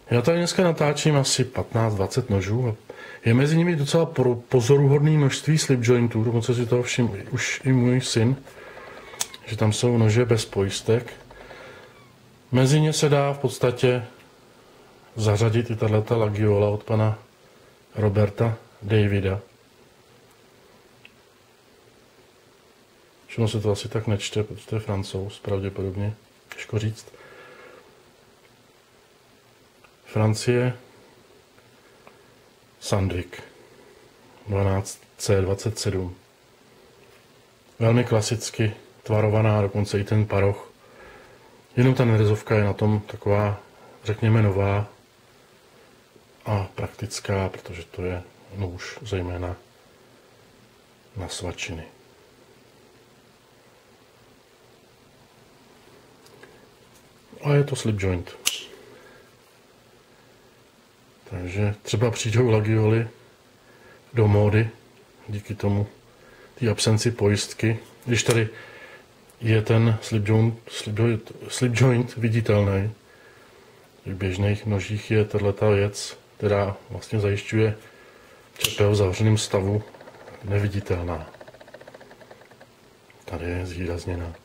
Já tady dneska natáčím asi 15-20 nožů a je mezi nimi docela pozoruhodné množství slip jointů, dokonce si toho všiml už i můj syn, že tam jsou nože bez pojistek. Mezi ně se dá v podstatě zařadit i tato Lagiola od pana Roberta Davida. Všechno se to asi tak nečte, protože to je Francouz, pravděpodobně, těžko říct. Francie, Sandvik, 12C27. Velmi klasicky tvarovaná, dokonce i ten paroch. Jenom ta nerezovka je na tom taková, řekněme, nová a praktická, protože to je nůž zejména na svačiny. A je to slip joint. Takže třeba přijdou Lagioly do módy díky tomu té absenci pojistky. Když tady je ten slip joint viditelný, v běžných nožích je tato věc, která vlastně zajišťuje čepel v zavřeném stavu, neviditelná. Tady je zvýrazněná.